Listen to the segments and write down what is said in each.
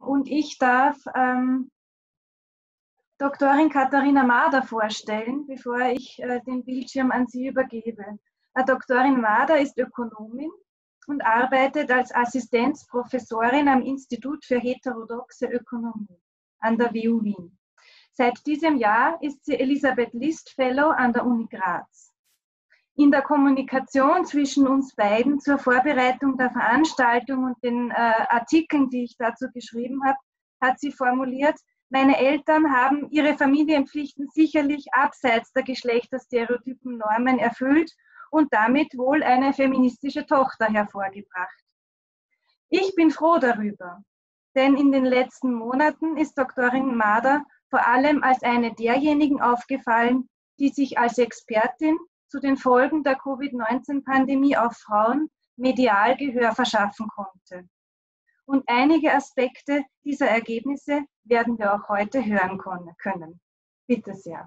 Und ich darf Doktorin Katharina Mader vorstellen, bevor ich den Bildschirm an sie übergebe. Doktorin Mader ist Ökonomin und arbeitet als Assistenzprofessorin am Institut für heterodoxe Ökonomie an der WU Wien. Seit diesem Jahr ist sie Elisabeth List Fellow an der Uni Graz. In der Kommunikation zwischen uns beiden zur Vorbereitung der Veranstaltung und den Artikeln, die ich dazu geschrieben habe, hat sie formuliert: Meine Eltern haben ihre Familienpflichten sicherlich abseits der geschlechterstereotypen Normen erfüllt und damit wohl eine feministische Tochter hervorgebracht. Ich bin froh darüber, denn in den letzten Monaten ist Doktorin Mader vor allem als eine derjenigen aufgefallen, die sich als Expertin zu den Folgen der Covid-19-Pandemie auf Frauen medial Gehör verschaffen konnte. Und einige Aspekte dieser Ergebnisse werden wir auch heute hören können. Bitte sehr.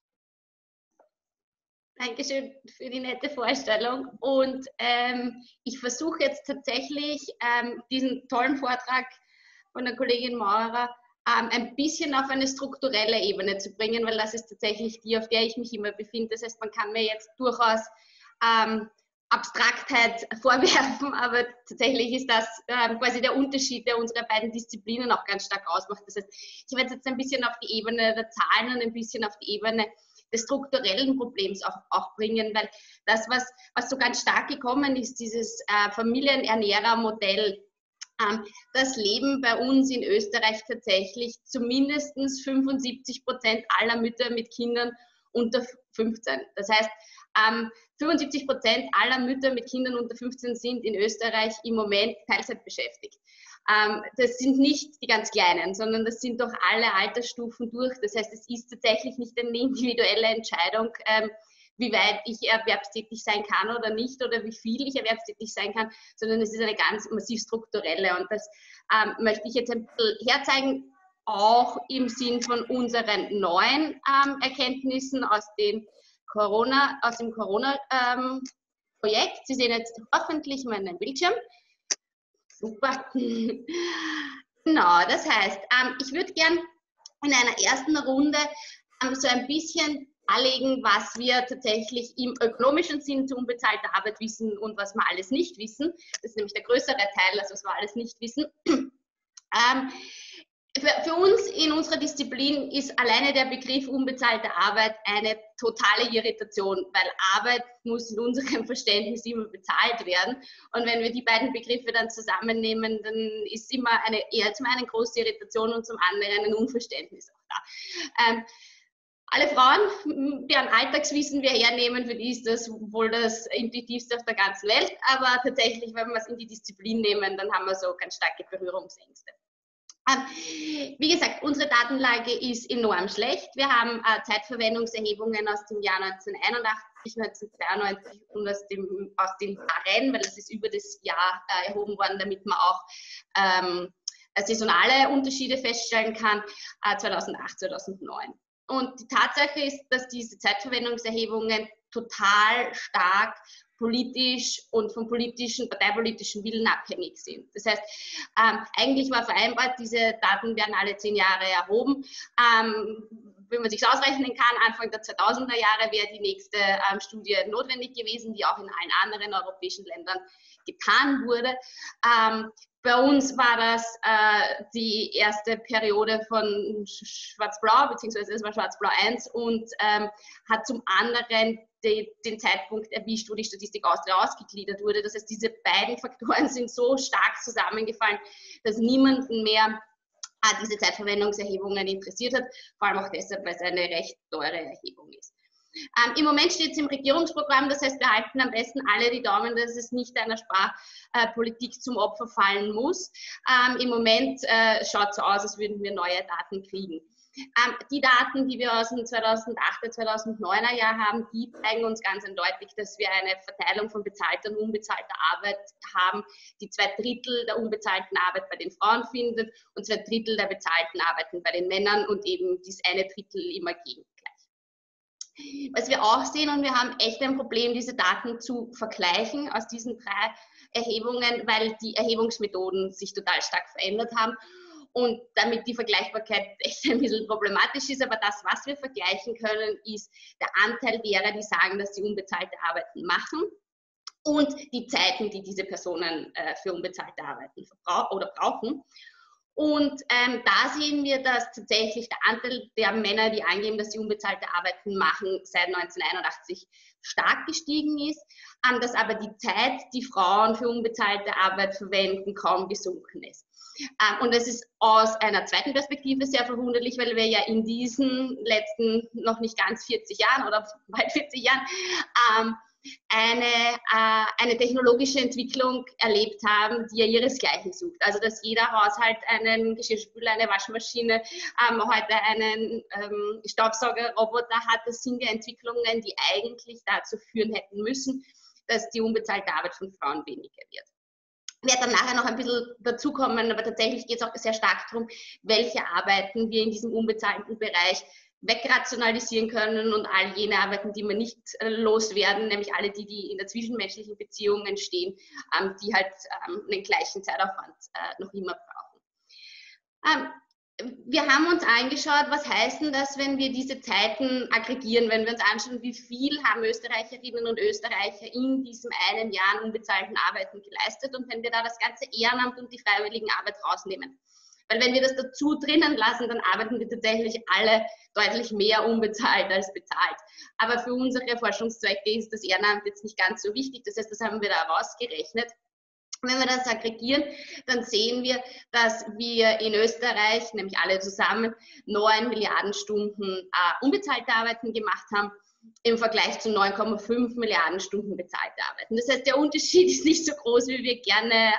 Dankeschön für die nette Vorstellung. Und ich versuche jetzt tatsächlich diesen tollen Vortrag von der Kollegin Maurer ein bisschen auf eine strukturelle Ebene zu bringen, weil das ist tatsächlich die, auf der ich mich immer befinde. Das heißt, man kann mir jetzt durchaus Abstraktheit vorwerfen, aber tatsächlich ist das quasi der Unterschied, der unsere beiden Disziplinen auch ganz stark ausmacht. Das heißt, ich werde jetzt ein bisschen auf die Ebene der Zahlen und ein bisschen auf die Ebene des strukturellen Problems auch bringen, weil das, was so ganz stark gekommen ist, dieses Familienernährermodell, das leben bei uns in Österreich tatsächlich zumindest 75% aller Mütter mit Kindern unter 15. Das heißt, 75% aller Mütter mit Kindern unter 15 sind in Österreich im Moment Teilzeit beschäftigt. Das sind nicht die ganz Kleinen, sondern das sind doch alle Altersstufen durch. Das heißt, es ist tatsächlich nicht eine individuelle Entscheidung, wie weit ich erwerbstätig sein kann oder nicht oder wie viel ich erwerbstätig sein kann, sondern es ist eine ganz massiv strukturelle. Und das möchte ich jetzt ein bisschen herzeigen, auch im Sinn von unseren neuen Erkenntnissen aus dem Corona-Projekt. Sie sehen jetzt hoffentlich meinen Bildschirm. Super. Genau, das heißt, ich würde gern in einer ersten Runde so ein bisschen darlegen, was wir tatsächlich im ökonomischen Sinn zu unbezahlter Arbeit wissen und was wir alles nicht wissen. Das ist nämlich der größere Teil, also was wir alles nicht wissen. Für uns in unserer Disziplin ist alleine der Begriff unbezahlte Arbeit eine totale Irritation, weil Arbeit muss in unserem Verständnis immer bezahlt werden. Und wenn wir die beiden Begriffe dann zusammennehmen, dann ist immer eher zum einen große Irritation und zum anderen ein Unverständnis auch da. Alle Frauen, deren Alltagswissen wir hernehmen, für die ist das wohl das intuitivste auf der ganzen Welt, aber tatsächlich, wenn wir es in die Disziplin nehmen, dann haben wir so ganz starke Berührungsängste. Wie gesagt, unsere Datenlage ist enorm schlecht. Wir haben Zeitverwendungserhebungen aus dem Jahr 1981, 1992 und aus den Jahren, weil es ist über das Jahr erhoben worden, damit man auch saisonale Unterschiede feststellen kann, 2008, 2009. Und die Tatsache ist, dass diese Zeitverwendungserhebungen total stark politisch und vom parteipolitischen Willen abhängig sind. Das heißt, eigentlich war vereinbart, diese Daten werden alle 10 Jahre erhoben. Wenn man sich ausrechnen kann, Anfang der 2000er Jahre wäre die nächste Studie notwendig gewesen, die auch in allen anderen europäischen Ländern getan wurde. Bei uns war das die erste Periode von Schwarz-Blau, beziehungsweise es war Schwarz-Blau 1 und hat zum anderen den Zeitpunkt erwischt, wo die Statistik Austria ausgegliedert wurde. Das heißt, diese beiden Faktoren sind so stark zusammengefallen, dass niemanden mehr diese Zeitverwendungserhebungen interessiert hat, vor allem auch deshalb, weil es eine recht teure Erhebung ist. Im Moment steht es im Regierungsprogramm, das heißt, wir halten am besten alle die Daumen, dass es nicht einer Sparpolitik zum Opfer fallen muss. Im Moment schaut es so aus, als würden wir neue Daten kriegen. Die Daten, die wir aus dem 2008er, 2009er Jahr haben, die zeigen uns ganz eindeutig, dass wir eine Verteilung von bezahlter und unbezahlter Arbeit haben, die 2/3 der unbezahlten Arbeit bei den Frauen findet und 2/3 der bezahlten Arbeiten bei den Männern und eben dies 1/3 immer gegengleich. Was wir auch sehen, und wir haben echt ein Problem, diese Daten zu vergleichen aus diesen 3 Erhebungen, weil die Erhebungsmethoden sich total stark verändert haben. und damit die Vergleichbarkeit echt ein bisschen problematisch ist. Aber das, was wir vergleichen können, ist der Anteil derer, die sagen, dass sie unbezahlte Arbeiten machen und die Zeiten, die diese Personen für unbezahlte Arbeiten brauchen. Und da sehen wir, dass tatsächlich der Anteil der Männer, die angeben, dass sie unbezahlte Arbeiten machen, seit 1981 stark gestiegen ist, dass aber die Zeit, die Frauen für unbezahlte Arbeit verwenden, kaum gesunken ist. Und das ist aus einer zweiten Perspektive sehr verwunderlich, weil wir ja in diesen letzten noch nicht ganz 40 Jahren oder bald 40 Jahren eine technologische Entwicklung erlebt haben, die ja ihresgleichen sucht. Also dass jeder Haushalt einen Geschirrspüler, eine Waschmaschine, heute einen Staubsaugerroboter hat, das sind ja Entwicklungen, die eigentlich dazu führen hätten müssen, dass die unbezahlte Arbeit von Frauen weniger wird. Ich werde dann nachher noch ein bisschen dazukommen, aber tatsächlich geht es auch sehr stark darum, welche Arbeiten wir in diesem unbezahlten Bereich wegrationalisieren können und all jene Arbeiten, die wir nicht loswerden, nämlich alle die, die in der zwischenmenschlichen Beziehung entstehen, die halt einen gleichen Zeitaufwand noch immer brauchen. Wir haben uns angeschaut, was heißt denn das, wenn wir diese Zeiten aggregieren, wenn wir uns anschauen, wie viel haben Österreicherinnen und Österreicher in diesem einen Jahr an unbezahlten Arbeiten geleistet und wenn wir da das ganze Ehrenamt und die Freiwilligenarbeit rausnehmen. Weil wenn wir das dazu drinnen lassen, dann arbeiten wir tatsächlich alle deutlich mehr unbezahlt als bezahlt. Aber für unsere Forschungszwecke ist das Ehrenamt jetzt nicht ganz so wichtig. Das heißt, das haben wir da rausgerechnet. Wenn wir das aggregieren, dann sehen wir, dass wir in Österreich, nämlich alle zusammen, 9 Milliarden Stunden unbezahlte Arbeiten gemacht haben, im Vergleich zu 9,5 Milliarden Stunden bezahlte Arbeiten. Das heißt, der Unterschied ist nicht so groß, wie wir gerne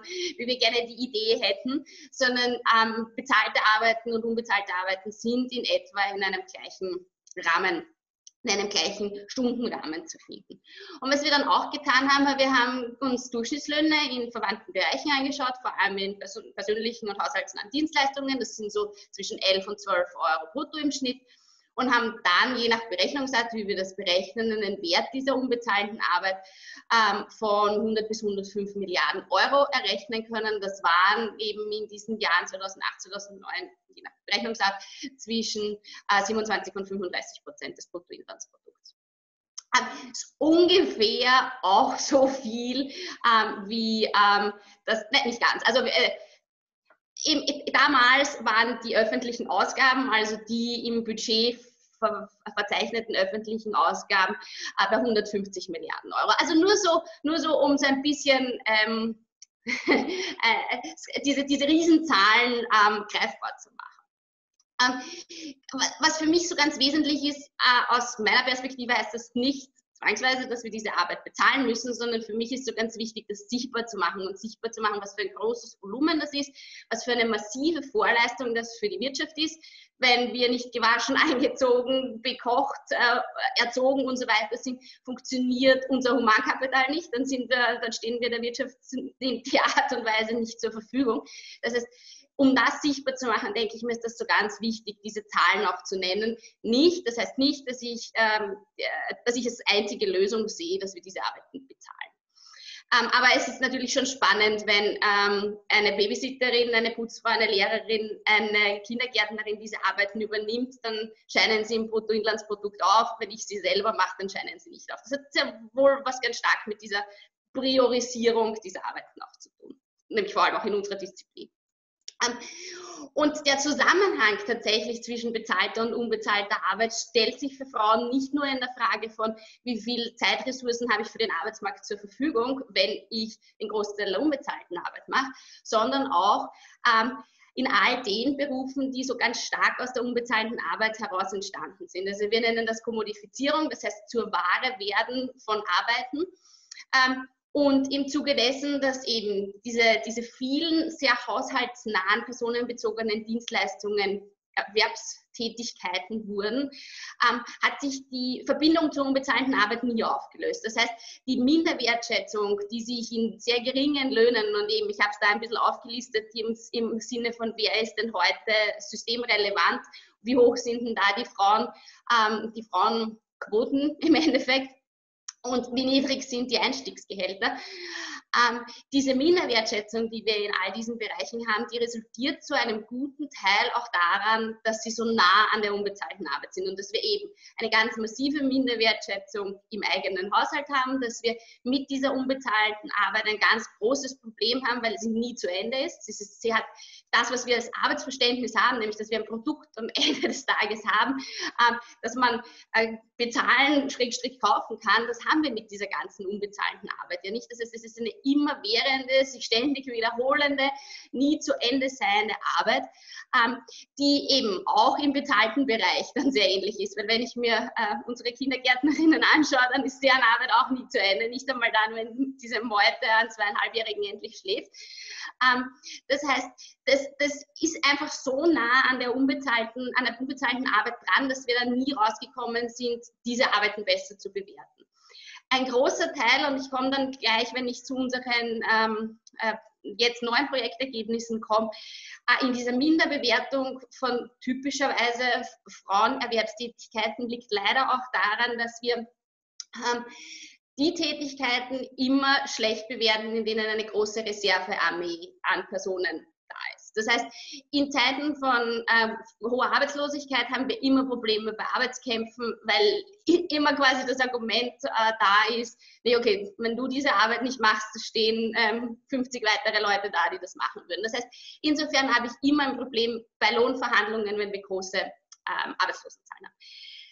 die Idee hätten, sondern bezahlte Arbeiten und unbezahlte Arbeiten sind in etwa in einem gleichen Rahmen, in einem gleichen Stundenrahmen zu finden. Und was wir dann auch getan haben, wir haben uns Durchschnittslöhne in verwandten Bereichen angeschaut, vor allem in persönlichen und haushaltsnahen Dienstleistungen, das sind so zwischen 11 und 12 Euro brutto im Schnitt, und haben dann, je nach Berechnungssatz, wie wir das berechnen, einen Wert dieser unbezahlten Arbeit von 100 bis 105 Milliarden Euro errechnen können. Das waren eben in diesen Jahren 2008, 2009, je nach Berechnungssatz, zwischen 27 und 35% des Bruttoinlandsprodukts. Das ist ungefähr auch so viel wie das, nicht ganz, also damals waren die öffentlichen Ausgaben, also die im Budget verzeichneten öffentlichen Ausgaben, bei 150 Milliarden Euro. Also nur so um so ein bisschen diese Riesenzahlen greifbar zu machen. Was für mich so ganz wesentlich ist, aus meiner Perspektive heißt das nicht zwangsweise, dass wir diese Arbeit bezahlen müssen, sondern für mich ist so ganz wichtig, das sichtbar zu machen und sichtbar zu machen, was für ein großes Volumen das ist, was für eine massive Vorleistung das für die Wirtschaft ist, wenn wir nicht gewaschen, eingezogen, bekocht, erzogen und so weiter sind, funktioniert unser Humankapital nicht, dann stehen wir der Wirtschaft in der Art und Weise nicht zur Verfügung. Das heißt, um das sichtbar zu machen, denke ich mir, ist das so ganz wichtig, diese Zahlen auch zu nennen. Das heißt nicht, dass ich als einzige Lösung sehe, dass wir diese Arbeiten bezahlen. Aber es ist natürlich schon spannend, wenn eine Babysitterin, eine Putzfrau, eine Lehrerin, eine Kindergärtnerin diese Arbeiten übernimmt, dann scheinen sie im Bruttoinlandsprodukt auf. Wenn ich sie selber mache, dann scheinen sie nicht auf. Das hat sehr wohl was ganz stark mit dieser Priorisierung dieser Arbeiten auch zu tun, nämlich vor allem auch in unserer Disziplin. Und der Zusammenhang tatsächlich zwischen bezahlter und unbezahlter Arbeit stellt sich für Frauen nicht nur in der Frage von, wie viel Zeitressourcen habe ich für den Arbeitsmarkt zur Verfügung, wenn ich den Großteil der unbezahlten Arbeit mache, sondern auch in all den Berufen, die so ganz stark aus der unbezahlten Arbeit heraus entstanden sind. Also wir nennen das Kommodifizierung, das heißt zur Ware werden von Arbeiten. Und im Zuge dessen, dass eben diese vielen sehr haushaltsnahen, personenbezogenen Dienstleistungen Erwerbstätigkeiten wurden, hat sich die Verbindung zur unbezahlten Arbeit nie aufgelöst. Das heißt, die Minderwertschätzung, die sich in sehr geringen Löhnen, und eben, ich habe es da ein bisschen aufgelistet, im Sinne von, wer ist denn heute systemrelevant, wie hoch sind denn da die Frauenquoten im Endeffekt, und wie niedrig sind die Einstiegsgehälter. Diese Minderwertschätzung, die wir in all diesen Bereichen haben, die resultiert zu einem guten Teil auch daran, dass sie so nah an der unbezahlten Arbeit sind und dass wir eben eine ganz massive Minderwertschätzung im eigenen Haushalt haben, dass wir mit dieser unbezahlten Arbeit ein ganz großes Problem haben, weil sie nie zu Ende ist. Sie hat das, was wir als Arbeitsverständnis haben, nämlich dass wir ein Produkt am Ende des Tages haben, dass man bezahlen, Schrägstrich kaufen kann, das haben wir mit dieser ganzen unbezahlten Arbeit ja nicht. Das heißt, es ist eine immerwährende, sich ständig wiederholende, nie zu Ende seiende Arbeit, die eben auch im bezahlten Bereich dann sehr ähnlich ist. Weil wenn ich mir unsere Kindergärtnerinnen anschaue, dann ist deren Arbeit auch nie zu Ende. Nicht einmal dann, wenn diese Meute an 2,5-Jährigen endlich schläft. Das heißt, das ist einfach so nah an der unbezahlten Arbeit dran, dass wir dann nie rausgekommen sind, diese Arbeiten besser zu bewerten. Ein großer Teil, und ich komme dann gleich, wenn ich zu unseren jetzt neuen Projektergebnissen komme, in dieser Minderbewertung von typischerweise Frauenerwerbstätigkeiten liegt leider auch daran, dass wir die Tätigkeiten immer schlecht bewerten, in denen eine große Reservearmee an Personen da ist. Das heißt, in Zeiten von hoher Arbeitslosigkeit haben wir immer Probleme bei Arbeitskämpfen, weil immer quasi das Argument da ist, nee, okay, wenn du diese Arbeit nicht machst, stehen 50 weitere Leute da, die das machen würden. Das heißt, insofern habe ich immer ein Problem bei Lohnverhandlungen, wenn wir große Arbeitslosenzahlen haben.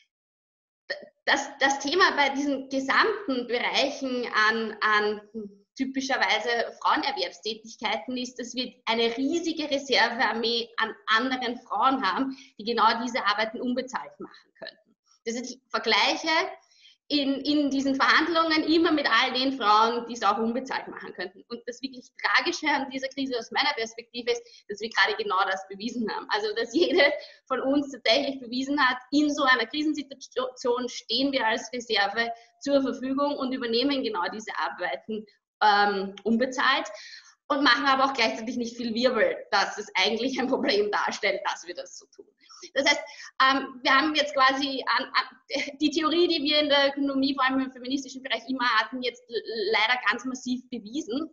Das Thema bei diesen gesamten Bereichen an typischerweise Frauenerwerbstätigkeiten ist, dass wir eine riesige Reservearmee an anderen Frauen haben, die genau diese Arbeiten unbezahlt machen könnten. Das ist, ich vergleiche in diesen Verhandlungen immer mit all den Frauen, die es auch unbezahlt machen könnten. Und das wirklich Tragische an dieser Krise aus meiner Perspektive ist, dass wir gerade genau das bewiesen haben. Also, dass jede von uns tatsächlich bewiesen hat, in so einer Krisensituation stehen wir als Reserve zur Verfügung und übernehmen genau diese Arbeiten unbezahlt und machen aber auch gleichzeitig nicht viel Wirbel, dass es eigentlich ein Problem darstellt, dass wir das so tun. Das heißt, wir haben jetzt quasi die Theorie, die wir in der Ökonomie, vor allem im feministischen Bereich immer hatten, jetzt leider ganz massiv bewiesen.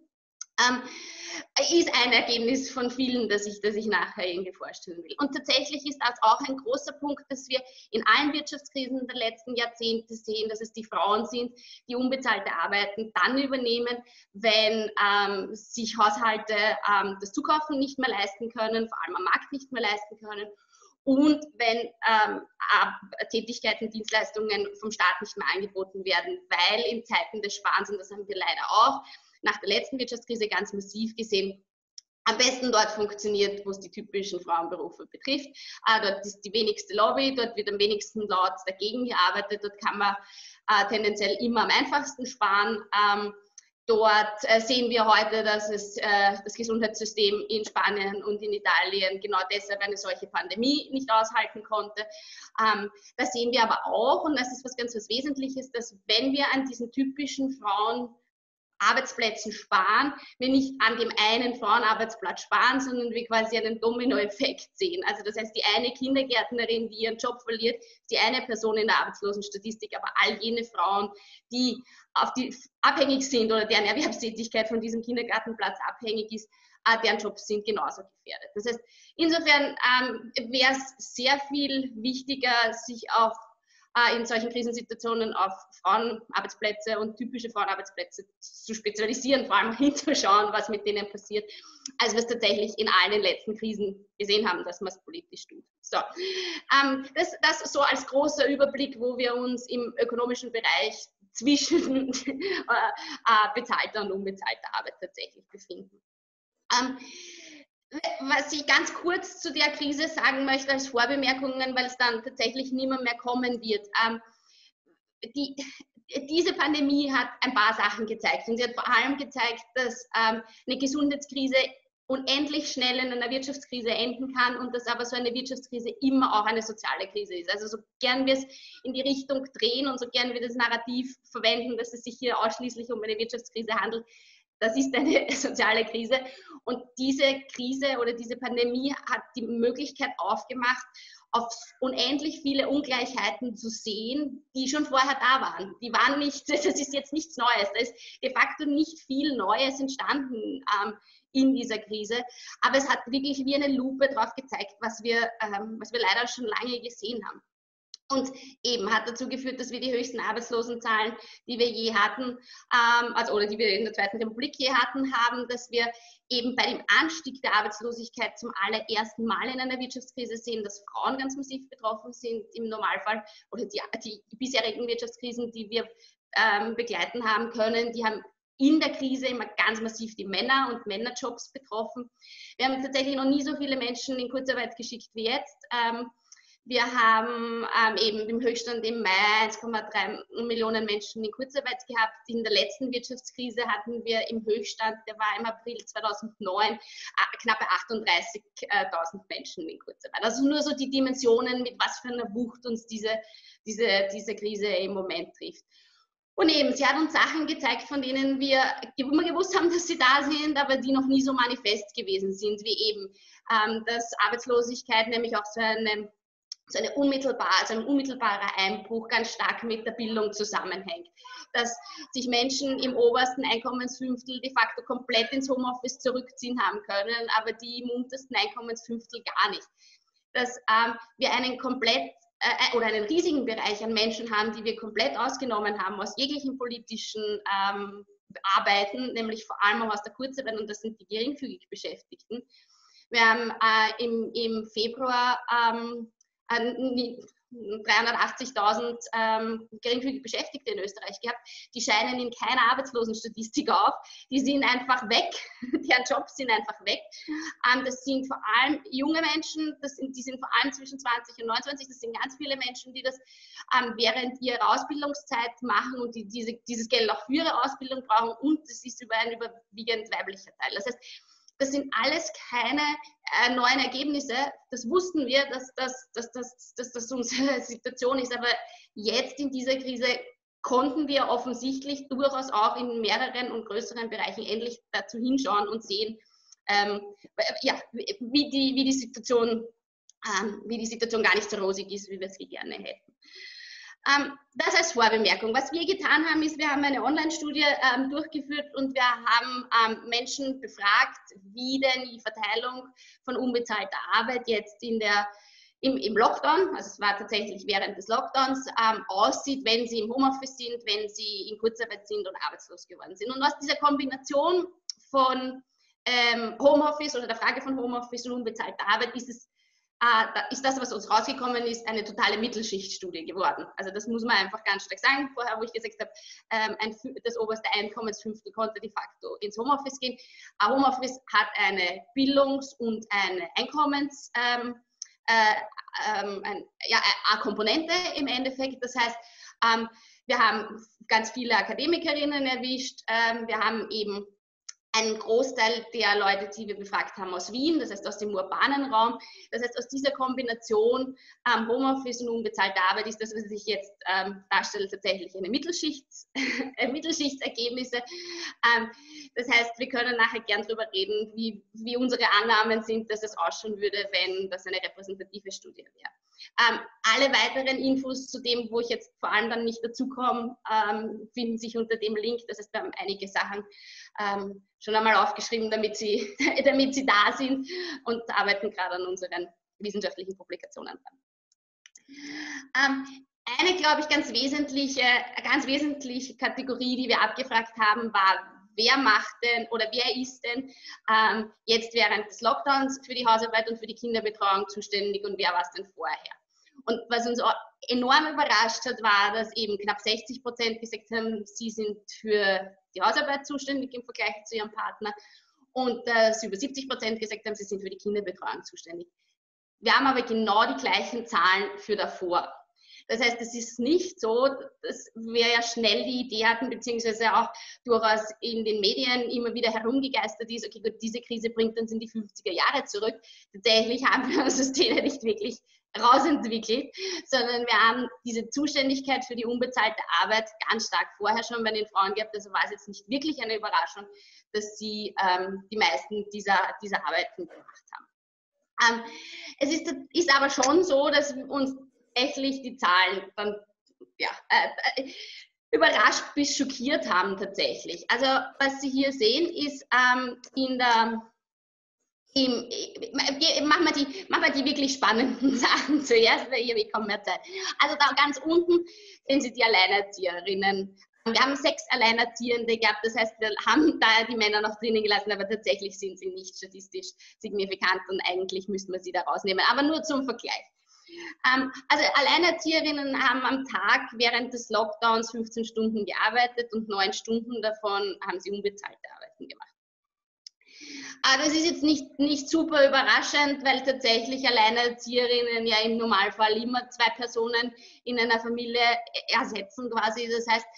Ist ein Ergebnis von vielen, das ich nachher irgendwie vorstellen will. Und tatsächlich ist das auch ein großer Punkt, dass wir in allen Wirtschaftskrisen der letzten Jahrzehnte sehen, dass es die Frauen sind, die unbezahlte Arbeiten dann übernehmen, wenn sich Haushalte das Zukaufen nicht mehr leisten können, vor allem am Markt nicht mehr leisten können. Und wenn Tätigkeiten, Dienstleistungen vom Staat nicht mehr angeboten werden, weil in Zeiten des Sparens, und das haben wir leider auch nach der letzten Wirtschaftskrise ganz massiv gesehen, am besten dort funktioniert, wo es die typischen Frauenberufe betrifft. Dort ist die wenigste Lobby, dort wird am wenigsten laut dagegen gearbeitet, dort kann man tendenziell immer am einfachsten sparen. Dort sehen wir heute, dass das Gesundheitssystem in Spanien und in Italien genau deshalb eine solche Pandemie nicht aushalten konnte. Da sehen wir aber auch, und das ist was ganz was Wesentliches, dass wenn wir an diesen typischen Frauenarbeitsplätzen sparen, wir nicht an dem einen Frauenarbeitsplatz sparen, sondern wir quasi einen Dominoeffekt sehen. Also das heißt, die eine Kindergärtnerin, die ihren Job verliert, ist die eine Person in der Arbeitslosenstatistik, aber all jene Frauen, die abhängig sind oder deren Erwerbstätigkeit von diesem Kindergartenplatz abhängig ist, deren Jobs sind genauso gefährdet. Das heißt, insofern wäre es sehr viel wichtiger, sich auch in solchen Krisensituationen auf Frauenarbeitsplätze und typische Frauenarbeitsplätze zu spezialisieren, vor allem hinzuschauen, was mit denen passiert, als wir es tatsächlich in allen den letzten Krisen gesehen haben, dass man es politisch tut. So, das so als großer Überblick, wo wir uns im ökonomischen Bereich zwischen bezahlter und unbezahlter Arbeit tatsächlich befinden. Was ich ganz kurz zu der Krise sagen möchte als Vorbemerkungen, weil es dann tatsächlich niemand mehr kommen wird. Diese Pandemie hat ein paar Sachen gezeigt und sie hat vor allem gezeigt, dass eine Gesundheitskrise unendlich schnell in einer Wirtschaftskrise enden kann und dass aber so eine Wirtschaftskrise immer auch eine soziale Krise ist. Also so gern wir es in die Richtung drehen und so gern wir das Narrativ verwenden, dass es sich hier ausschließlich um eine Wirtschaftskrise handelt, Das ist eine soziale Krise. Und diese Krise oder diese Pandemie hat die Möglichkeit aufgemacht, auf unendlich viele Ungleichheiten zu sehen, die schon vorher da waren. Die waren nicht, das ist jetzt nichts Neues. Da ist de facto nicht viel Neues entstanden in dieser Krise. Aber es hat wirklich wie eine Lupe drauf gezeigt, was wir leider schon lange gesehen haben. Und eben hat dazu geführt, dass wir die höchsten Arbeitslosenzahlen, die wir je hatten, oder die wir in der Zweiten Republik je hatten, haben, dass wir eben bei dem Anstieg der Arbeitslosigkeit zum allerersten Mal in einer Wirtschaftskrise sehen, dass Frauen ganz massiv betroffen sind im Normalfall, oder die bisherigen Wirtschaftskrisen, die wir begleiten haben können, die haben in der Krise immer ganz massiv die Männer und Männerjobs betroffen. Wir haben tatsächlich noch nie so viele Menschen in Kurzarbeit geschickt wie jetzt. Wir haben eben im Höchststand im Mai 1,3 Millionen Menschen in Kurzarbeit gehabt. In der letzten Wirtschaftskrise hatten wir im Höchststand, der war im April 2009, knappe 38.000 Menschen in Kurzarbeit. Also nur so die Dimensionen, mit was für einer Wucht uns diese Krise im Moment trifft. Und eben, sie hat uns Sachen gezeigt, von denen wir immer gewusst haben, dass sie da sind, aber die noch nie so manifest gewesen sind, wie eben, dass Arbeitslosigkeit nämlich auch so ein unmittelbarer Einbruch ganz stark mit der Bildung zusammenhängt. Dass sich Menschen im obersten Einkommensfünftel de facto komplett ins Homeoffice zurückziehen haben können, aber die im untersten Einkommensfünftel gar nicht. Dass wir einen riesigen Bereich an Menschen haben, die wir komplett ausgenommen haben aus jeglichen politischen Arbeiten, nämlich vor allem auch aus der Kurzarbeit, und das sind die geringfügig Beschäftigten. Wir haben im Februar 380.000 geringfügig Beschäftigte in Österreich gehabt. Die scheinen in keiner Arbeitslosenstatistik auf. Die sind einfach weg. Deren Jobs sind einfach weg. Das sind vor allem junge Menschen, die sind vor allem zwischen 20 und 29. Das sind ganz viele Menschen, die das während ihrer Ausbildungszeit machen und die dieses Geld auch für ihre Ausbildung brauchen. Und es ist ein überwiegend weiblicher Teil. Das heißt, das sind alles keine neuen Ergebnisse. Das wussten wir, dass das unsere Situation ist. Aber jetzt in dieser Krise konnten wir offensichtlich durchaus auch in mehreren und größeren Bereichen endlich dazu hinschauen und sehen, wie die Situation gar nicht so rosig ist, wie wir es gerne hätten. Das als Vorbemerkung. Was wir getan haben, ist, wir haben eine Online-Studie durchgeführt und wir haben Menschen befragt, wie denn die Verteilung von unbezahlter Arbeit jetzt im Lockdown, also es war tatsächlich während des Lockdowns, aussieht, wenn sie im Homeoffice sind, wenn sie in Kurzarbeit sind und arbeitslos geworden sind. Und aus dieser Kombination von Homeoffice oder der Frage von Homeoffice und unbezahlter Arbeit ist das, was uns rausgekommen ist, eine totale Mittelschichtstudie geworden. Also das muss man einfach ganz stark sagen. Vorher, wo ich gesagt habe, das oberste Einkommensfünftel konnte de facto ins Homeoffice gehen. Homeoffice hat eine Bildungs- und eine Komponente im Endeffekt. Das heißt, wir haben ganz viele Akademikerinnen erwischt. Wir haben eben einen Großteil der Leute, die wir befragt haben, aus Wien, das heißt aus dem urbanen Raum. Das heißt, aus dieser Kombination Homeoffice und unbezahlte Arbeit ist das, was sich jetzt darstellt, tatsächlich eine Mittelschichtsergebnisse. Das heißt, wir können nachher gern darüber reden, wie unsere Annahmen sind, dass es ausschauen würde, wenn das eine repräsentative Studie wäre. Alle weiteren Infos zu dem, wo ich jetzt vor allem dann nicht dazu komme, finden sich unter dem Link. Das heißt, wir haben einige Sachen schon einmal aufgeschrieben, damit sie da sind und arbeiten gerade an unseren wissenschaftlichen Publikationen dran. Eine, glaube ich, ganz wesentliche Kategorie, die wir abgefragt haben, war, wer macht denn oder wer ist denn jetzt während des Lockdowns für die Hausarbeit und für die Kinderbetreuung zuständig und wer war es denn vorher? Und was uns enorm überrascht hat, war, dass eben knapp 60% gesagt haben, sie sind für die Hausarbeit zuständig im Vergleich zu ihrem Partner und dass über 70% gesagt haben, sie sind für die Kinderbetreuung zuständig. Wir haben aber genau die gleichen Zahlen für davor. Das heißt, es ist nicht so, dass wir ja schnell die Idee hatten, beziehungsweise auch durchaus in den Medien immer wieder herumgegeistert ist, okay, gut, diese Krise bringt uns in die 50er Jahre zurück. Tatsächlich haben wir uns das Thema nicht wirklich rausentwickelt, sondern wir haben diese Zuständigkeit für die unbezahlte Arbeit ganz stark vorher schon bei den Frauen gehabt. Also war es jetzt nicht wirklich eine Überraschung, dass sie die meisten dieser Arbeiten gemacht haben. Es ist aber schon so, dass uns tatsächlich die Zahlen dann überrascht bis schockiert haben tatsächlich. Also was Sie hier sehen, ist machen wir die wirklich spannenden Sachen zuerst, weil hier bekommen mehr Zeit. Also da ganz unten sehen Sie die Alleinerzieherinnen. Wir haben 6 Alleinerziehende gehabt, das heißt, wir haben da die Männer noch drinnen gelassen, aber tatsächlich sind sie nicht statistisch signifikant und eigentlich müssten wir sie da rausnehmen, aber nur zum Vergleich. Also Alleinerzieherinnen haben am Tag während des Lockdowns 15 Stunden gearbeitet und 9 Stunden davon haben sie unbezahlte Arbeiten gemacht. Das ist jetzt nicht super überraschend, weil tatsächlich Alleinerzieherinnen ja im Normalfall immer 2 Personen in einer Familie ersetzen quasi. Das heißt,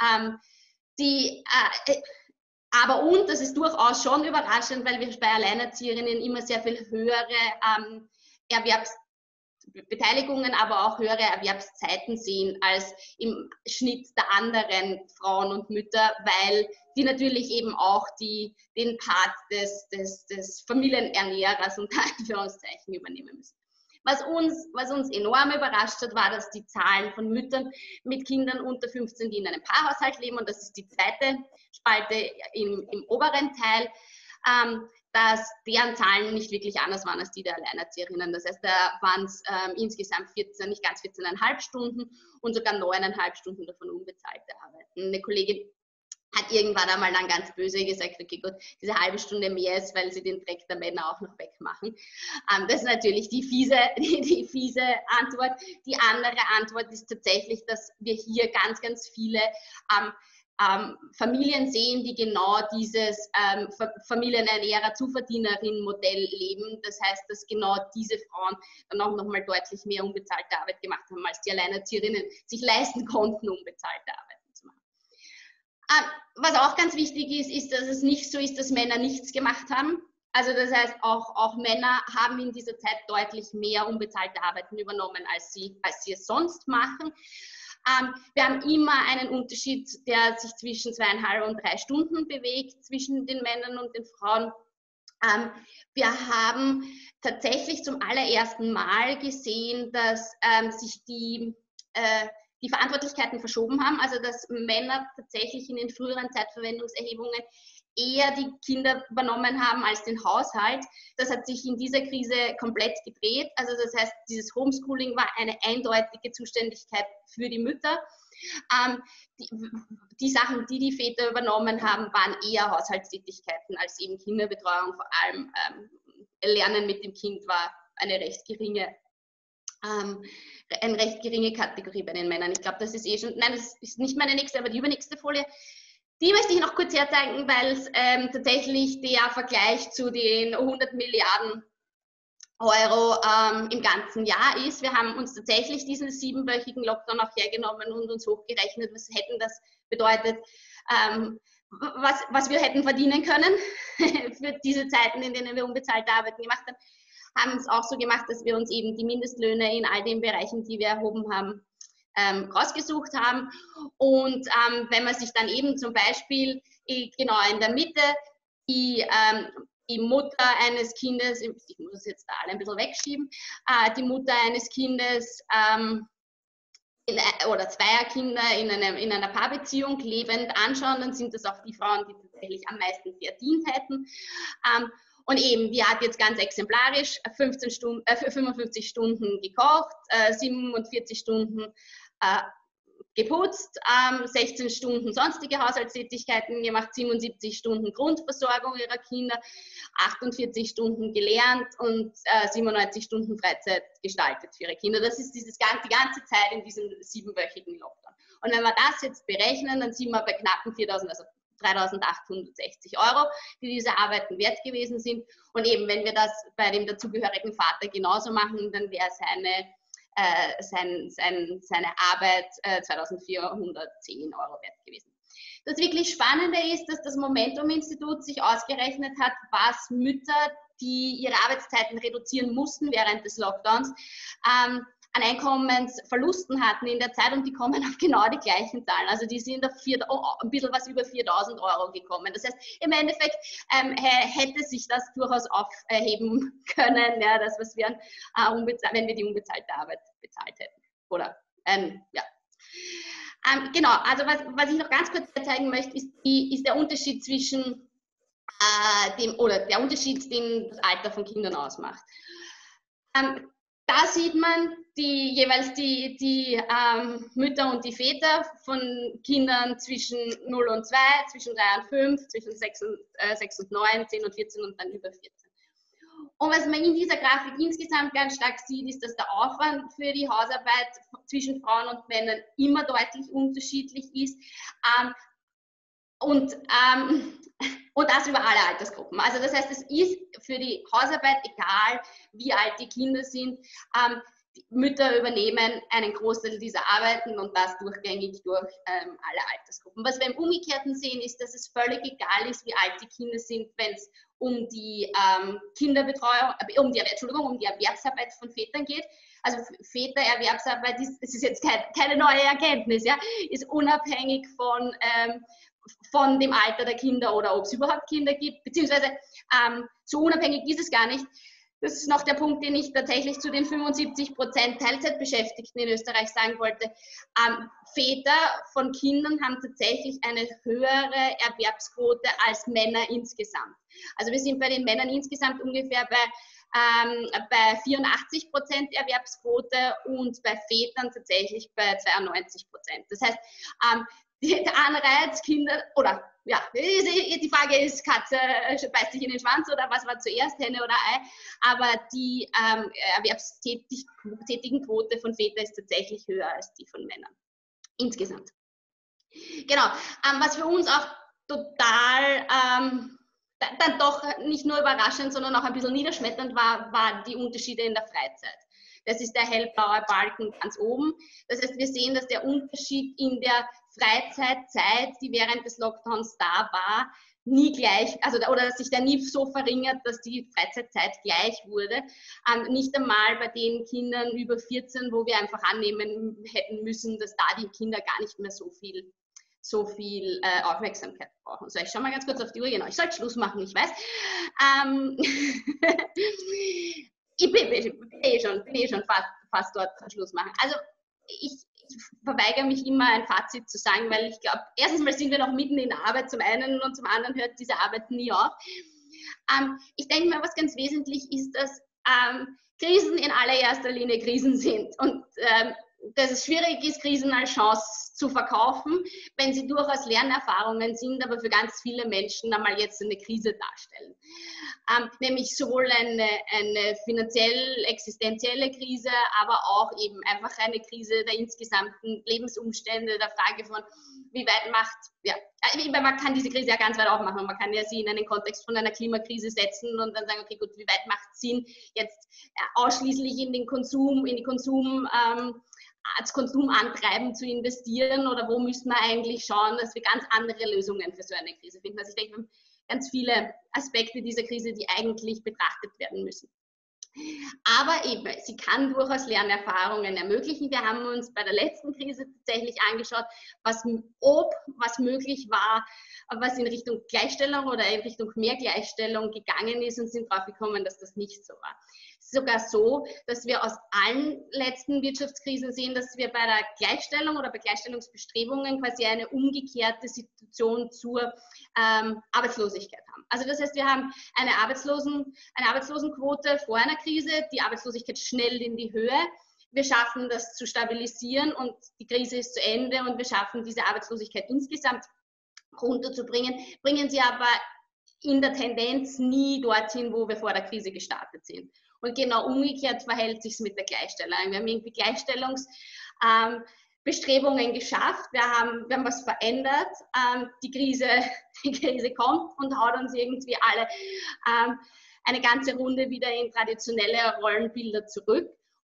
aber das ist durchaus schon überraschend, weil wir bei Alleinerzieherinnen immer sehr viel höhere Erwerbsbeteiligungen, aber auch höhere Erwerbszeiten sehen als im Schnitt der anderen Frauen und Mütter, weil die natürlich eben auch den Part des Familienernährers unter Anführungszeichen übernehmen müssen. Was uns enorm überrascht hat, war, dass die Zahlen von Müttern mit Kindern unter 15, die in einem Paarhaushalt leben, und das ist die zweite Spalte im oberen Teil, dass deren Zahlen nicht wirklich anders waren als die der Alleinerzieherinnen. Das heißt, da waren es insgesamt 14, nicht ganz 14,5 Stunden und sogar 9,5 Stunden davon unbezahlte Arbeiten. Eine Kollegin hat irgendwann einmal dann ganz böse gesagt, okay gut, diese halbe Stunde mehr ist, weil sie den Dreck der Männer auch noch wegmachen. Das ist natürlich die fiese Antwort. Die andere Antwort ist tatsächlich, dass wir hier ganz, ganz viele Familien sehen, die genau dieses Familienernährer-Zuverdienerin-Modell leben. Das heißt, dass genau diese Frauen dann auch nochmal deutlich mehr unbezahlte Arbeit gemacht haben, als die Alleinerzieherinnen sich leisten konnten, unbezahlte Arbeiten zu machen. Was auch ganz wichtig ist, dass es nicht so ist, dass Männer nichts gemacht haben. Also das heißt, auch Männer haben in dieser Zeit deutlich mehr unbezahlte Arbeiten übernommen, als sie es sonst machen. Wir haben immer einen Unterschied, der sich zwischen 2,5 und 3 Stunden bewegt zwischen den Männern und den Frauen. Wir haben tatsächlich zum allerersten Mal gesehen, dass sich die Verantwortlichkeiten verschoben haben, also dass Männer tatsächlich in den früheren Zeitverwendungserhebungen eher die Kinder übernommen haben als den Haushalt. Das hat sich in dieser Krise komplett gedreht. Also das heißt, dieses Homeschooling war eine eindeutige Zuständigkeit für die Mütter. Die Sachen, die die Väter übernommen haben, waren eher Haushaltstätigkeiten als eben Kinderbetreuung. Vor allem Lernen mit dem Kind war eine recht geringe Kategorie bei den Männern. Ich glaube, das ist schon, nein, das ist nicht meine nächste, aber die übernächste Folie. Die möchte ich noch kurz herzeigen, weil es tatsächlich der Vergleich zu den 100 Milliarden Euro im ganzen Jahr ist. Wir haben uns tatsächlich diesen 7-wöchigen Lockdown auch hergenommen und uns hochgerechnet, was hätten das bedeutet, was wir hätten verdienen können für diese Zeiten, in denen wir unbezahlte Arbeiten gemacht haben. Haben es auch so gemacht, dass wir uns eben die Mindestlöhne in all den Bereichen, die wir erhoben haben, rausgesucht haben. Und wenn man sich dann eben zum Beispiel genau in der Mitte die Mutter eines Kindes, ich muss es jetzt da alle ein bisschen wegschieben, die Mutter eines Kindes oder zweier Kinder in einer Paarbeziehung lebend anschauen, dann sind das auch die Frauen, die tatsächlich am meisten verdient hätten. Und eben, die hat jetzt ganz exemplarisch 55 Stunden gekocht, 47 Stunden geputzt, 16 Stunden sonstige Haushaltstätigkeiten gemacht, 77 Stunden Grundversorgung ihrer Kinder, 48 Stunden gelernt und 97 Stunden Freizeit gestaltet für ihre Kinder. Das ist die ganze Zeit in diesem 7-wöchigen Lockdown. Und wenn wir das jetzt berechnen, dann sind wir bei knappen 4.000, also 3.860 Euro, die diese Arbeiten wert gewesen sind. Und eben, wenn wir das bei dem dazugehörigen Vater genauso machen, dann wäre seine seine Arbeit 2.410 Euro wert gewesen. Das wirklich Spannende ist, dass das Momentum-Institut sich ausgerechnet hat, was Mütter, die ihre Arbeitszeiten reduzieren mussten während des Lockdowns, an Einkommensverlusten hatten in der Zeit, und die kommen auf genau die gleichen Zahlen. Also die sind auf ein bisschen was über 4.000 Euro gekommen. Das heißt, im Endeffekt hätte sich das durchaus aufheben können, ja, das, was wir wenn wir die unbezahlte Arbeit bezahlt hätten. Oder, ja. Genau, also was ich noch ganz kurz zeigen möchte, ist der Unterschied zwischen der Unterschied, den das Alter von Kindern ausmacht. Da sieht man jeweils die Mütter und die Väter von Kindern zwischen 0 und 2, zwischen 3 und 5, zwischen 6 und 9, 10 und 14 und dann über 14. Und was man in dieser Grafik insgesamt ganz stark sieht, ist, dass der Aufwand für die Hausarbeit zwischen Frauen und Männern immer deutlich unterschiedlich ist. Und das über alle Altersgruppen. Also das heißt, es ist für die Hausarbeit egal, wie alt die Kinder sind. Die Mütter übernehmen einen Großteil dieser Arbeiten und das durchgängig durch alle Altersgruppen. Was wir im Umgekehrten sehen, ist, dass es völlig egal ist, wie alt die Kinder sind, wenn es um die Kinderbetreuung, um die Erwerbsarbeit von Vätern geht. Also Vätererwerbsarbeit ist jetzt keine neue Erkenntnis, ja, ist unabhängig von dem Alter der Kinder oder ob es überhaupt Kinder gibt, beziehungsweise so unabhängig ist es gar nicht. Das ist noch der Punkt, den ich tatsächlich zu den 75% Teilzeitbeschäftigten in Österreich sagen wollte. Väter von Kindern haben tatsächlich eine höhere Erwerbsquote als Männer insgesamt. Also wir sind bei den Männern insgesamt ungefähr bei 84% Erwerbsquote und bei Vätern tatsächlich bei 92%. Das heißt, der Anreiz, Kinder, oder ja, die Frage ist, Katze beißt sich in den Schwanz oder was war zuerst, Henne oder Ei, aber die erwerbstätigen Quote von Vätern ist tatsächlich höher als die von Männern, insgesamt. Genau, was für uns auch total dann doch nicht nur überraschend, sondern auch ein bisschen niederschmetternd war die Unterschiede in der Freizeit. Das ist der hellblaue Balken ganz oben. Das heißt, wir sehen, dass der Unterschied in der Freizeitzeit, die während des Lockdowns da war, nie gleich, oder dass sich der nie so verringert, dass die Freizeitzeit gleich wurde. Nicht einmal bei den Kindern über 14, wo wir einfach annehmen hätten müssen, dass da die Kinder gar nicht mehr so viel Aufmerksamkeit brauchen. So, ich schaue mal ganz kurz auf die Uhr. Genau, ich sollte Schluss machen, ich weiß. Ich bin schon fast dort zum Schluss machen. Also ich verweigere mich immer, ein Fazit zu sagen, weil ich glaube, erstens mal sind wir noch mitten in der Arbeit zum einen und zum anderen hört diese Arbeit nie auf. Ich denke mal, was ganz wesentlich ist, dass Krisen in allererster Linie Krisen sind und dass es schwierig ist, Krisen als Chance zu verkaufen, wenn sie durchaus Lernerfahrungen sind, aber für ganz viele Menschen einmal jetzt eine Krise darstellen. Nämlich sowohl eine finanziell existenzielle Krise, aber auch eben einfach eine Krise der insgesamten Lebensumstände, der Frage von, wie weit man kann diese Krise ja ganz weit aufmachen, man kann ja sie in einen Kontext von einer Klimakrise setzen und dann sagen, okay, gut, wie weit macht es Sinn, jetzt ausschließlich in den Konsum, als Konsumantreiben zu investieren oder wo müssen wir eigentlich schauen, dass wir ganz andere Lösungen für so eine Krise finden. Also ich denke, wir haben ganz viele Aspekte dieser Krise, die eigentlich betrachtet werden müssen. Aber eben, sie kann durchaus Lernerfahrungen ermöglichen. Wir haben uns bei der letzten Krise tatsächlich angeschaut, was möglich war, was in Richtung Gleichstellung oder in Richtung mehr Gleichstellung gegangen ist und sind drauf gekommen, dass das nicht so war. Sogar so, dass wir aus allen letzten Wirtschaftskrisen sehen, dass wir bei der Gleichstellung oder bei Gleichstellungsbestrebungen quasi eine umgekehrte Situation zur Arbeitslosigkeit haben. Also das heißt, wir haben eine Arbeitslosenquote vor einer Krise, die Arbeitslosigkeit schnell in die Höhe. Wir schaffen das zu stabilisieren und die Krise ist zu Ende und wir schaffen diese Arbeitslosigkeit insgesamt runterzubringen, bringen sie aber in der Tendenz nie dorthin, wo wir vor der Krise gestartet sind. Und genau umgekehrt verhält sich es mit der Gleichstellung. Wir haben irgendwie Gleichstellungsbestrebungen geschafft, wir haben was verändert, die Krise kommt und haut uns irgendwie alle eine ganze Runde wieder in traditionelle Rollenbilder zurück.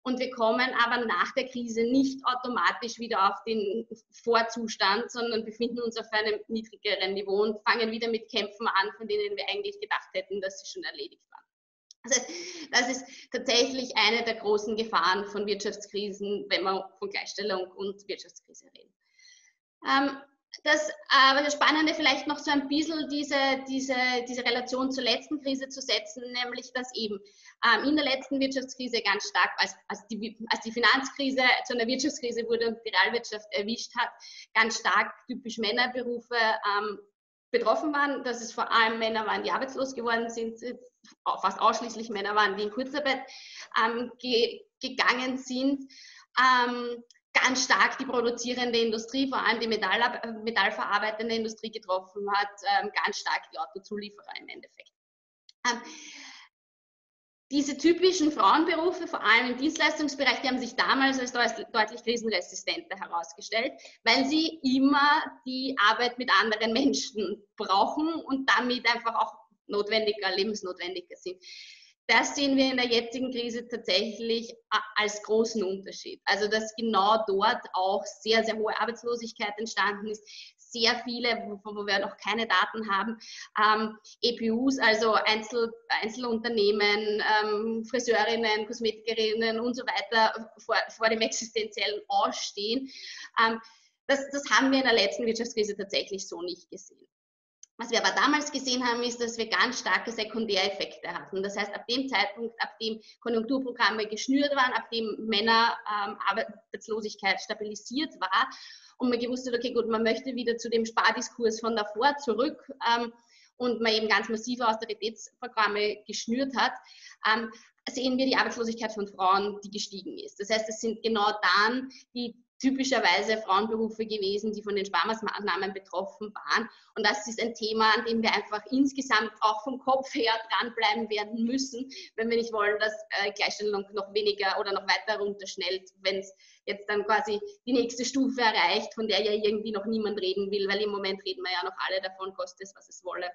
Und wir kommen aber nach der Krise nicht automatisch wieder auf den Vorzustand, sondern befinden uns auf einem niedrigeren Niveau und fangen wieder mit Kämpfen an, von denen wir eigentlich gedacht hätten, dass sie schon erledigt waren. Also das ist tatsächlich eine der großen Gefahren von Wirtschaftskrisen, wenn wir von Gleichstellung und Wirtschaftskrise reden. Das Spannende vielleicht noch so ein bisschen diese Relation zur letzten Krise zu setzen, nämlich dass eben in der letzten Wirtschaftskrise ganz stark, als die Finanzkrise zu einer Wirtschaftskrise wurde und die Realwirtschaft erwischt hat, ganz stark typisch Männerberufe betroffen waren, dass es vor allem Männer waren, die arbeitslos geworden sind, fast ausschließlich Männer waren, die in Kurzarbeit gegangen sind. Ganz stark die produzierende Industrie, vor allem die metallverarbeitende Industrie getroffen hat, ganz stark die Autozulieferer im Endeffekt. Diese typischen Frauenberufe, vor allem im Dienstleistungsbereich, die haben sich damals als deutlich krisenresistenter herausgestellt, weil sie immer die Arbeit mit anderen Menschen brauchen und damit einfach auch lebensnotwendiger sind. Das sehen wir in der jetzigen Krise tatsächlich als großen Unterschied. Also dass genau dort auch sehr, sehr hohe Arbeitslosigkeit entstanden ist. Sehr viele, wo wir noch keine Daten haben, EPUs, also Einzelunternehmen, Friseurinnen, Kosmetikerinnen und so weiter vor dem existenziellen Ausstehen. Das haben wir in der letzten Wirtschaftskrise tatsächlich so nicht gesehen. Was wir aber damals gesehen haben, ist, dass wir ganz starke Sekundäreffekte hatten. Das heißt, ab dem Zeitpunkt, ab dem Konjunkturprogramme geschnürt waren, ab dem Männerarbeitslosigkeit stabilisiert war und man gewusst hat, okay, gut, man möchte wieder zu dem Spardiskurs von davor zurück und man eben ganz massive Austeritätsprogramme geschnürt hat, sehen wir die Arbeitslosigkeit von Frauen, die gestiegen ist. Das heißt, es sind genau dann die typischerweise Frauenberufe gewesen, die von den Sparmaßnahmen betroffen waren. Und das ist ein Thema, an dem wir einfach insgesamt auch vom Kopf her dranbleiben werden müssen, wenn wir nicht wollen, dass Gleichstellung noch weniger oder noch weiter runterschnellt, wenn es jetzt dann quasi die nächste Stufe erreicht, von der ja irgendwie noch niemand reden will, weil im Moment reden wir ja noch alle davon, koste es, was es wolle.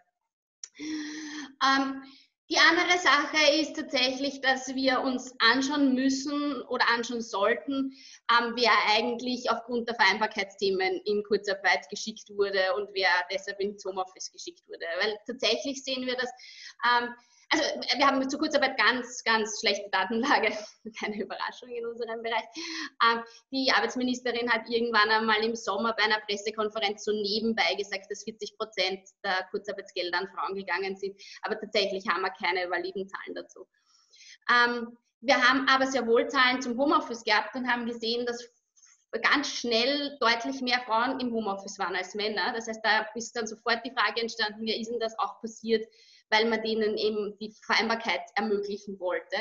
Die andere Sache ist tatsächlich, dass wir uns anschauen müssen oder anschauen sollten, wer eigentlich aufgrund der Vereinbarkeitsthemen in Kurzarbeit geschickt wurde und wer deshalb ins Homeoffice geschickt wurde. Weil tatsächlich sehen wir das, also wir haben zur Kurzarbeit ganz, ganz schlechte Datenlage, keine Überraschung in unserem Bereich. Die Arbeitsministerin hat irgendwann einmal im Sommer bei einer Pressekonferenz so nebenbei gesagt, dass 40% der Kurzarbeitsgelder an Frauen gegangen sind, aber tatsächlich haben wir keine validen Zahlen dazu. Wir haben aber sehr wohl Zahlen zum Homeoffice gehabt und haben gesehen, dass ganz schnell deutlich mehr Frauen im Homeoffice waren als Männer. Das heißt, da ist dann sofort die Frage entstanden, wie ist denn das auch passiert, weil man denen eben die Vereinbarkeit ermöglichen wollte.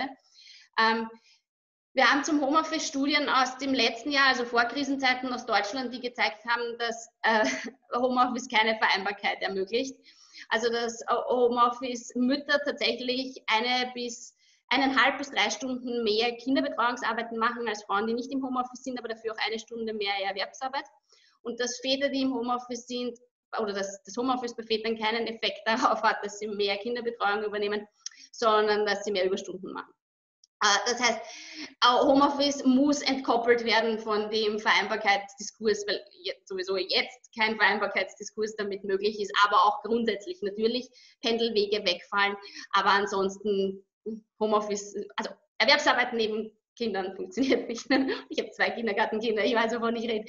Wir haben zum Homeoffice Studien aus dem letzten Jahr, also vor Krisenzeiten aus Deutschland, die gezeigt haben, dass Homeoffice keine Vereinbarkeit ermöglicht. Also dass Homeoffice Mütter tatsächlich 1,5 bis 3 Stunden mehr Kinderbetreuungsarbeiten machen als Frauen, die nicht im Homeoffice sind, aber dafür auch 1 Stunde mehr Erwerbsarbeit. Und dass Väter, die im Homeoffice sind, oder dass das Homeoffice bei Vätern keinen Effekt darauf hat, dass sie mehr Kinderbetreuung übernehmen, sondern dass sie mehr Überstunden machen. Das heißt, Homeoffice muss entkoppelt werden von dem Vereinbarkeitsdiskurs, weil sowieso jetzt kein Vereinbarkeitsdiskurs damit möglich ist, aber auch grundsätzlich natürlich Pendelwege wegfallen, aber ansonsten Homeoffice, also Erwerbsarbeit neben Kindern funktioniert nicht. Ich habe 2 Kindergartenkinder, ich weiß, wovon ich rede.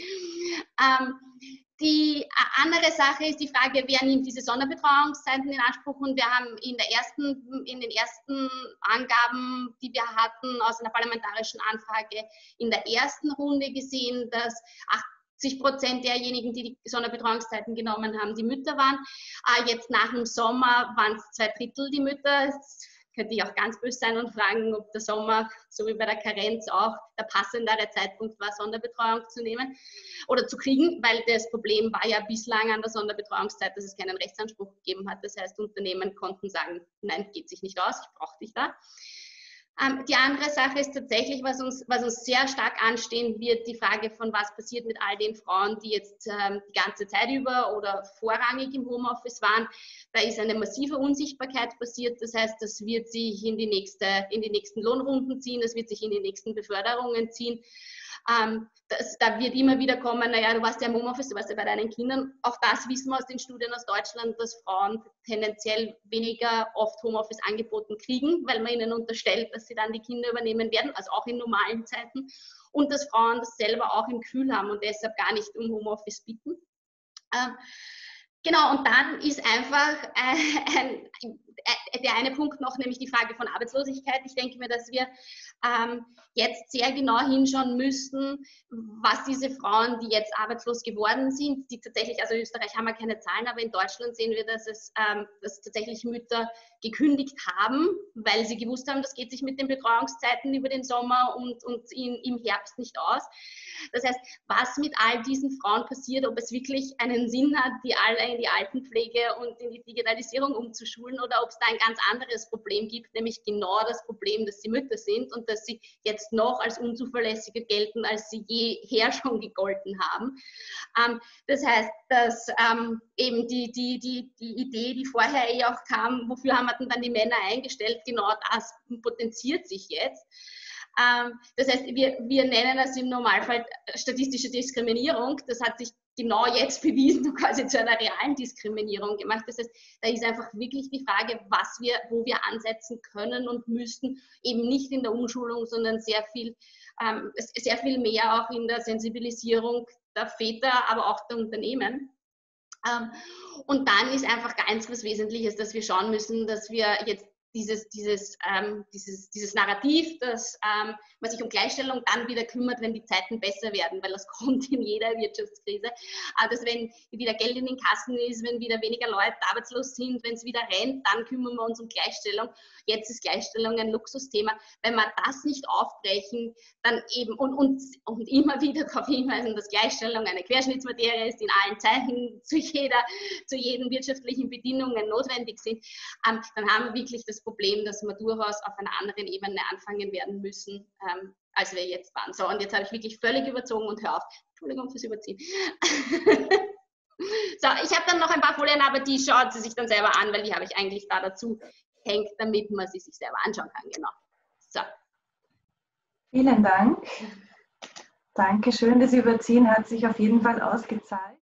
Die andere Sache ist die Frage, wer nimmt diese Sonderbetreuungszeiten in Anspruch? Und wir haben in den ersten Angaben, die wir hatten aus einer parlamentarischen Anfrage, in der ersten Runde gesehen, dass 80% derjenigen, die die Sonderbetreuungszeiten genommen haben, die Mütter waren. Jetzt nach dem Sommer waren es 2/3 die Mütter. Jetzt könnte ich auch ganz böse sein und fragen, ob der Sommer, so wie bei der Karenz auch, der passendere Zeitpunkt war, Sonderbetreuung zu nehmen oder zu kriegen, weil das Problem war ja bislang an der Sonderbetreuungszeit, dass es keinen Rechtsanspruch gegeben hat. Das heißt, Unternehmen konnten sagen, nein, geht sich nicht aus, ich brauche dich da. Die andere Sache ist tatsächlich, was uns sehr stark anstehen wird, die Frage von, was passiert mit all den Frauen, die jetzt die ganze Zeit über oder vorrangig im Homeoffice waren. Da ist eine massive Unsichtbarkeit passiert. Das heißt, das wird sich in die nächsten Lohnrunden ziehen, das wird sich in die nächsten Beförderungen ziehen. Da wird immer wieder kommen, naja, du warst ja im Homeoffice, du warst ja bei deinen Kindern. Auch das wissen wir aus den Studien aus Deutschland, dass Frauen tendenziell weniger oft Homeoffice angeboten kriegen, weil man ihnen unterstellt, dass sie dann die Kinder übernehmen werden, also auch in normalen Zeiten. Und dass Frauen das selber auch im Gefühl haben und deshalb gar nicht um Homeoffice bitten. Genau, und dann ist einfach der eine Punkt noch, nämlich die Frage von Arbeitslosigkeit. Ich denke mir, dass wir jetzt sehr genau hinschauen müssten, was diese Frauen, die jetzt arbeitslos geworden sind, die tatsächlich, also in Österreich haben wir keine Zahlen, aber in Deutschland sehen wir, dass tatsächlich Mütter gekündigt haben, weil sie gewusst haben, das geht sich mit den Betreuungszeiten über den Sommer und im Herbst nicht aus. Das heißt, was mit all diesen Frauen passiert, ob es wirklich einen Sinn hat, die alle in die Altenpflege und in die Digitalisierung umzuschulen oder ob es da ein ganz anderes Problem gibt, nämlich genau das Problem, dass sie Mütter sind und dass sie jetzt noch als unzuverlässiger gelten, als sie jeher schon gegolten haben. Das heißt, dass eben die Idee, die vorher auch kam, wofür haben wir denn dann die Männer eingestellt, genau das potenziert sich jetzt. Das heißt, wir nennen das im Normalfall statistische Diskriminierung. Das hat sich genau jetzt bewiesen und quasi zu einer realen Diskriminierung gemacht. Das heißt, da ist einfach wirklich die Frage, wo wir ansetzen können und müssten, eben nicht in der Umschulung, sondern sehr viel mehr auch in der Sensibilisierung der Väter, aber auch der Unternehmen. Und dann ist einfach ganz was Wesentliches, dass wir schauen müssen, dass wir jetzt dieses Narrativ, dass man sich um Gleichstellung dann wieder kümmert, wenn die Zeiten besser werden, weil das kommt in jeder Wirtschaftskrise, dass wenn wieder Geld in den Kassen ist, wenn wieder weniger Leute arbeitslos sind, wenn es wieder rennt, dann kümmern wir uns um Gleichstellung. Jetzt ist Gleichstellung ein Luxusthema. Wenn wir das nicht aufbrechen, dann eben und immer wieder darauf hinweisen, dass Gleichstellung eine Querschnittsmaterie ist, in allen Zeiten zu jeden wirtschaftlichen Bedingungen notwendig sind, dann haben wir wirklich das Problem, dass wir durchaus auf einer anderen Ebene anfangen werden müssen, als wir jetzt waren. So, und jetzt habe ich wirklich völlig überzogen und hör auf. Entschuldigung fürs Überziehen. So, ich habe dann noch ein paar Folien, aber die schaut sie sich dann selber an, weil die habe ich eigentlich da dazu hängt, damit man sie sich selber anschauen kann. Genau. So. Vielen Dank. Dankeschön. Das Überziehen hat sich auf jeden Fall ausgezahlt.